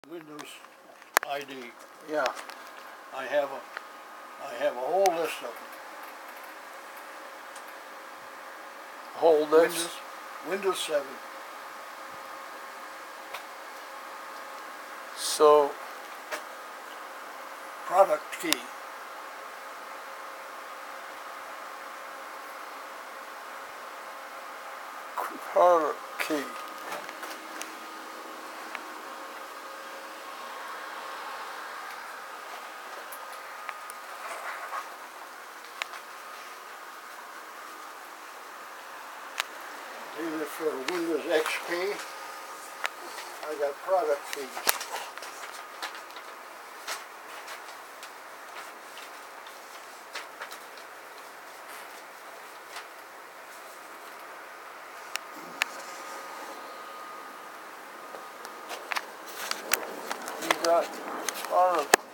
Windows ID. Yeah. I have a whole list of them. Whole list. Windows 7. So, Product key. product key. Even for Windows XP, I got product keys. You got product